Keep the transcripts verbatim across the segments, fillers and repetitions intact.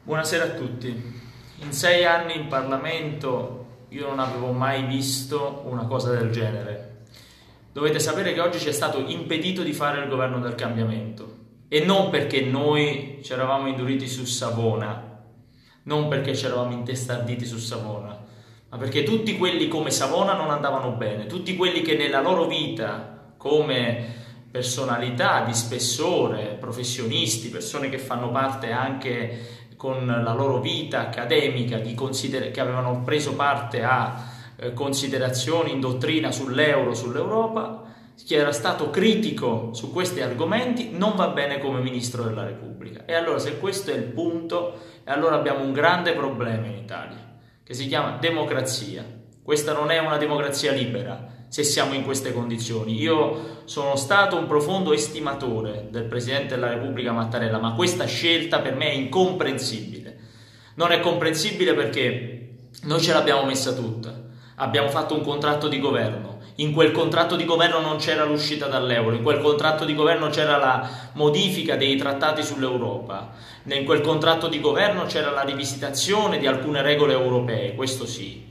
Buonasera a tutti. In sei anni in Parlamento io non avevo mai visto una cosa del genere. Dovete sapere che oggi ci è stato impedito di fare il governo del cambiamento, e non perché noi ci eravamo induriti su Savona, non perché ci eravamo intestarditi su Savona, ma perché tutti quelli come Savona non andavano bene, tutti quelli che nella loro vita come personalità di spessore, professionisti, persone che fanno parte anche con la loro vita accademica, di consider- che avevano preso parte a eh, considerazioni in dottrina sull'euro, sull'Europa, chi era stato critico su questi argomenti non va bene come Ministro della Repubblica. E allora, se questo è il punto, allora abbiamo un grande problema in Italia, che si chiama democrazia. Questa non è una democrazia libera, se siamo in queste condizioni. Io sono stato un profondo estimatore del Presidente della Repubblica Mattarella, ma questa scelta per me è incomprensibile. Non è comprensibile perché noi ce l'abbiamo messa tutta. Abbiamo fatto un contratto di governo. In quel contratto di governo non c'era l'uscita dall'euro, in quel contratto di governo c'era la modifica dei trattati sull'Europa, in quel contratto di governo c'era la rivisitazione di alcune regole europee, questo sì.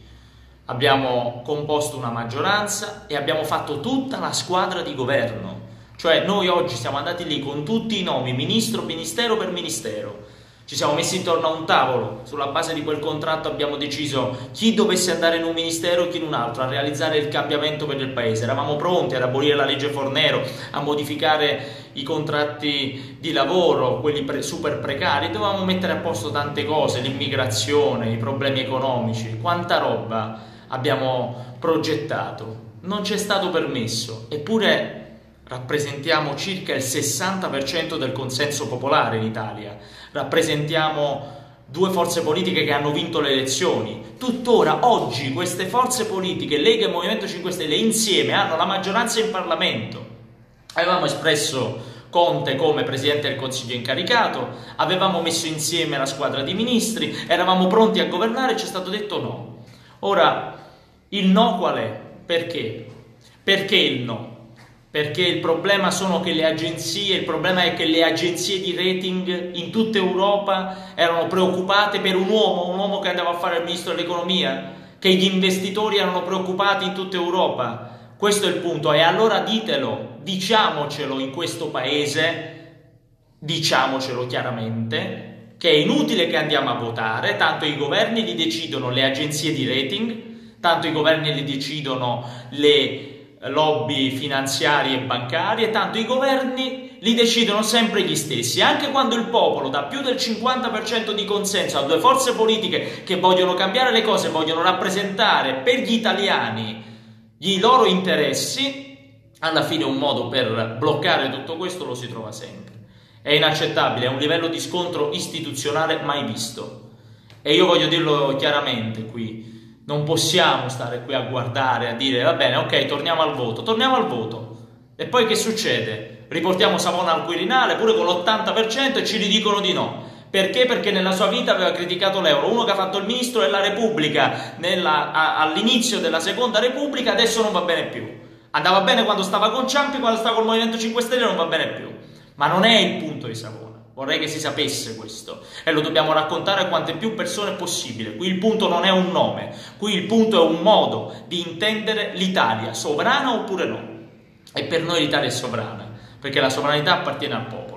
Abbiamo composto una maggioranza e abbiamo fatto tutta la squadra di governo, cioè noi oggi siamo andati lì con tutti i nomi, ministro, ministero per ministero, ci siamo messi intorno a un tavolo, sulla base di quel contratto abbiamo deciso chi dovesse andare in un ministero e chi in un altro, a realizzare il cambiamento per il paese. Eravamo pronti ad abolire la legge Fornero, a modificare i contratti di lavoro, quelli pre- super precari, dovevamo mettere a posto tante cose, l'immigrazione, i problemi economici, quanta roba abbiamo progettato. Non ci è stato permesso, eppure rappresentiamo circa il sessanta per cento del consenso popolare in Italia, rappresentiamo due forze politiche che hanno vinto le elezioni. Tuttora, oggi, queste forze politiche, Lega e Movimento cinque Stelle, insieme hanno la maggioranza in Parlamento. Avevamo espresso Conte come Presidente del Consiglio incaricato, avevamo messo insieme la squadra di ministri, eravamo pronti a governare e ci è stato detto no. Ora, il no qual è? Perché? Perché il no? Perché il problema sono che le agenzie, il problema è che le agenzie di rating in tutta Europa erano preoccupate per un uomo, un uomo che andava a fare il ministro dell'economia, che gli investitori erano preoccupati in tutta Europa. Questo è il punto, e allora ditelo, diciamocelo in questo paese, diciamocelo chiaramente, che è inutile che andiamo a votare, tanto i governi li decidono le agenzie di rating, tanto i governi li decidono le lobby finanziarie e bancarie, tanto i governi li decidono sempre gli stessi, anche quando il popolo dà più del cinquanta per cento di consenso a due forze politiche che vogliono cambiare le cose, vogliono rappresentare per gli italiani i loro interessi, alla fine un modo per bloccare tutto questo lo si trova sempre. È inaccettabile, è un livello di scontro istituzionale mai visto, e io voglio dirlo chiaramente qui. Non possiamo stare qui a guardare, a dire va bene, ok, torniamo al voto, torniamo al voto. E poi che succede? Riportiamo Savona al Quirinale, pure con l'ottanta per cento, e ci ridicono di no. Perché? Perché nella sua vita aveva criticato l'euro. Uno che ha fatto il Ministro della Repubblica nella, a, all'inizio della Seconda Repubblica, adesso non va bene più. Andava bene quando stava con Ciampi, quando stava col Movimento cinque Stelle non va bene più. Ma non è il punto di Savona. Vorrei che si sapesse questo, e lo dobbiamo raccontare a quante più persone possibile. Qui il punto non è un nome, qui il punto è un modo di intendere l'Italia, sovrana oppure no. E per noi l'Italia è sovrana, perché la sovranità appartiene al popolo.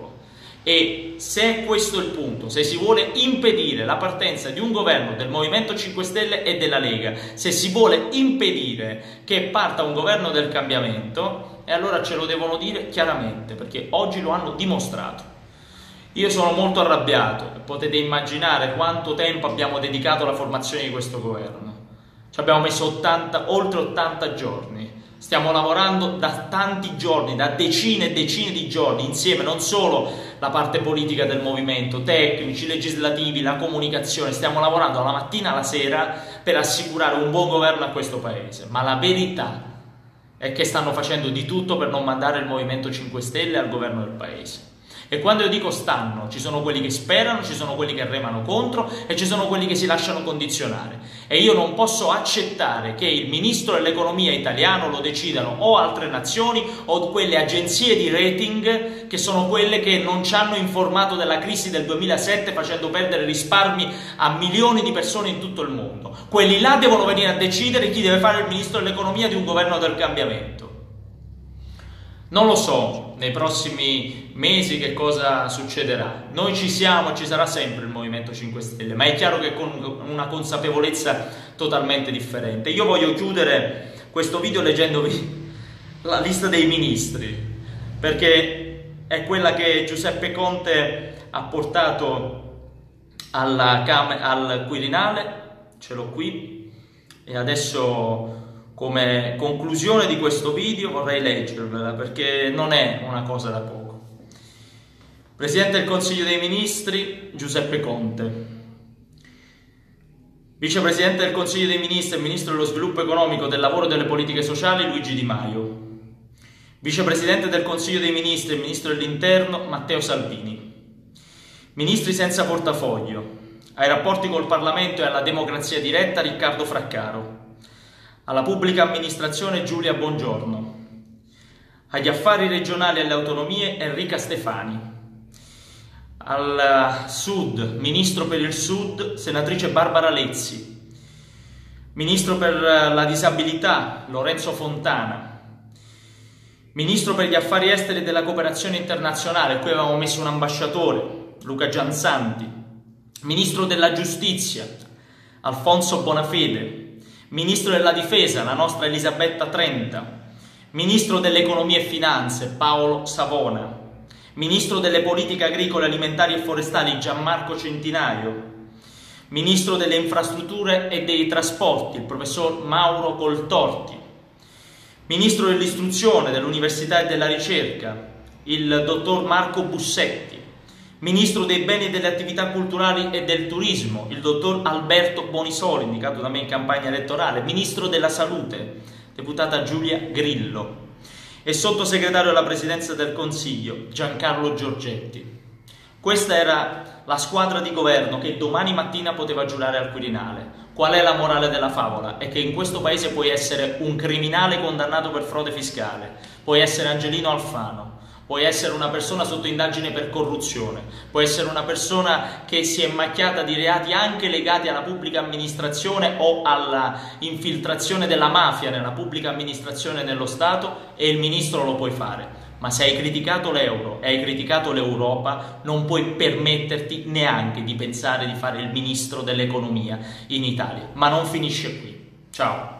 E se questo è il punto, se si vuole impedire la partenza di un governo del Movimento cinque Stelle e della Lega, se si vuole impedire che parta un governo del cambiamento, e allora ce lo devono dire chiaramente, perché oggi lo hanno dimostrato. Io sono molto arrabbiato, potete immaginare quanto tempo abbiamo dedicato alla formazione di questo governo. Ci abbiamo messo ottanta, oltre ottanta giorni, stiamo lavorando da tanti giorni, da decine e decine di giorni, insieme, non solo la parte politica del movimento, tecnici, legislativi, la comunicazione, stiamo lavorando dalla mattina alla sera per assicurare un buon governo a questo paese, ma la verità è che stanno facendo di tutto per non mandare il Movimento cinque Stelle al governo del paese. E quando io dico stanno, ci sono quelli che sperano, ci sono quelli che remano contro e ci sono quelli che si lasciano condizionare. E io non posso accettare che il ministro dell'economia italiano lo decidano o altre nazioni o quelle agenzie di rating che sono quelle che non ci hanno informato della crisi del duemilasette facendo perdere risparmi a milioni di persone in tutto il mondo. Quelli là devono venire a decidere chi deve fare il ministro dell'economia di un governo del cambiamento. Non lo so nei prossimi mesi che cosa succederà. Noi ci siamo, ci sarà sempre il Movimento cinque Stelle, ma è chiaro che con una consapevolezza totalmente differente. Io voglio chiudere questo video leggendovi la lista dei ministri, perché è quella che Giuseppe Conte ha portato alla Cam- al Quirinale, ce l'ho qui, e adesso come conclusione di questo video vorrei leggervela perché non è una cosa da poco. Presidente del Consiglio dei Ministri Giuseppe Conte. Vicepresidente del Consiglio dei Ministri e Ministro dello Sviluppo Economico, del Lavoro e delle Politiche Sociali Luigi Di Maio. Vicepresidente del Consiglio dei Ministri e Ministro dell'Interno Matteo Salvini. Ministri senza portafoglio. Ai rapporti col Parlamento e alla democrazia diretta Riccardo Fraccaro. Alla pubblica amministrazione Giulia Bongiorno, agli affari regionali e alle autonomie Enrica Stefani, al Sud, Ministro per il Sud, senatrice Barbara Lezzi, Ministro per la disabilità Lorenzo Fontana, Ministro per gli affari esteri e della cooperazione internazionale, qui avevamo messo un ambasciatore, Luca Gianzanti, Ministro della giustizia Alfonso Bonafede, Ministro della Difesa, la nostra Elisabetta Trenta, Ministro dell'Economia e Finanze, Paolo Savona, Ministro delle Politiche Agricole, Alimentari e Forestali, Gianmarco Centinaio, Ministro delle Infrastrutture e dei Trasporti, il Professor Mauro Coltorti, Ministro dell'Istruzione, dell'Università e della Ricerca, il Dottor Marco Bussetti, Ministro dei Beni e delle Attività Culturali e del Turismo, il Dottor Alberto Bonisoli, indicato da me in campagna elettorale, Ministro della Salute, deputata Giulia Grillo e Sottosegretario alla Presidenza del Consiglio, Giancarlo Giorgetti. Questa era la squadra di governo che domani mattina poteva giurare al Quirinale. Qual è la morale della favola? È che in questo paese puoi essere un criminale condannato per frode fiscale, puoi essere Angelino Alfano, puoi essere una persona sotto indagine per corruzione, puoi essere una persona che si è macchiata di reati anche legati alla pubblica amministrazione o alla infiltrazione della mafia nella pubblica amministrazione e nello Stato e il ministro lo puoi fare. Ma se hai criticato l'euro e hai criticato l'Europa, non puoi permetterti neanche di pensare di fare il ministro dell'economia in Italia. Ma non finisce qui. Ciao!